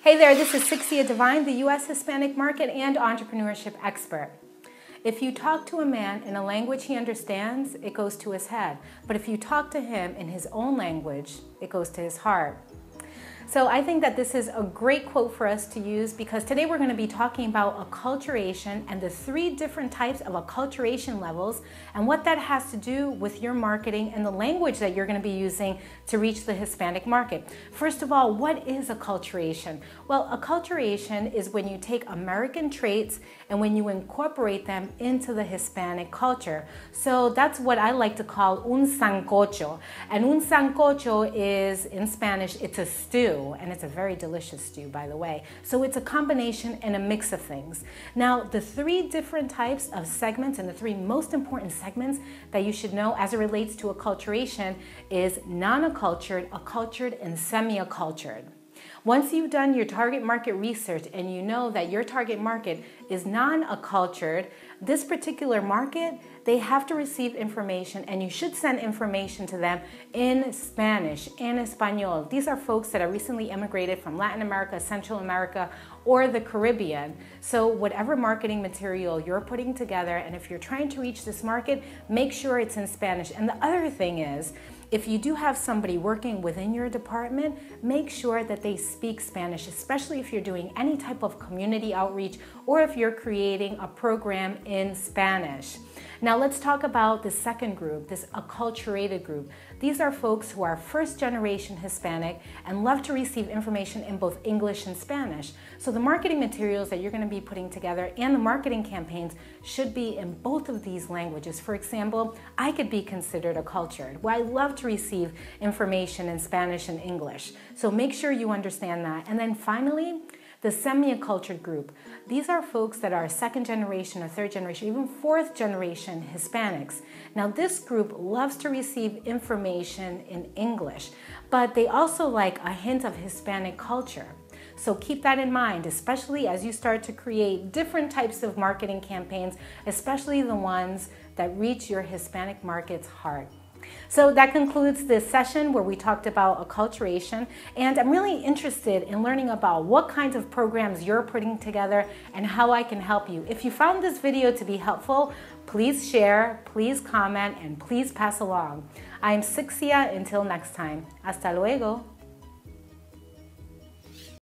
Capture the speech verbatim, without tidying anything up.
Hey there, this is Sixia Divine, the U S Hispanic market and entrepreneurship expert. If you talk to a man in a language he understands, it goes to his head. But if you talk to him in his own language, it goes to his heart. So I think that this is a great quote for us to use because today we're going to be talking about acculturation and the three different types of acculturation levels and what that has to do with your marketing and the language that you're going to be using to reach the Hispanic market. First of all, what is acculturation? Well, acculturation is when you take American traits and when you incorporate them into the Hispanic culture. So that's what I like to call un sancocho. And un sancocho is, in Spanish, it's a stew. And it's a very delicious stew, by the way. So it's a combination and a mix of things. Now, the three different types of segments and the three most important segments that you should know as it relates to acculturation is non-accultured, accultured, and semi-accultured. Once you've done your target market research and you know that your target market is non-accultured, this particular market, they have to receive information and you should send information to them in Spanish, in Espanol. These are folks that are recently immigrated from Latin America, Central America, or the Caribbean. So whatever marketing material you're putting together, and if you're trying to reach this market, make sure it's in Spanish. And the other thing is, if you do have somebody working within your department, make sure that they speak Spanish, especially if you're doing any type of community outreach or if you're creating a program in Spanish. Now let's talk about the second group, this acculturated group. These are folks who are first generation Hispanic and love to receive information in both English and Spanish. So the marketing materials that you're going to be putting together and the marketing campaigns should be in both of these languages. For example, I could be considered accultured, where I love to receive information in Spanish and English. So make sure you understand that. And then finally, the semi-accultured group. These are folks that are second generation or third generation, even fourth generation Hispanics. Now this group loves to receive information in English, but they also like a hint of Hispanic culture. So keep that in mind, especially as you start to create different types of marketing campaigns, especially the ones that reach your Hispanic market's heart. So that concludes this session where we talked about acculturation, and I'm really interested in learning about what kinds of programs you're putting together and how I can help you. If you found this video to be helpful, please share, please comment, and please pass along. I'm Sixia. Until next time. Hasta luego.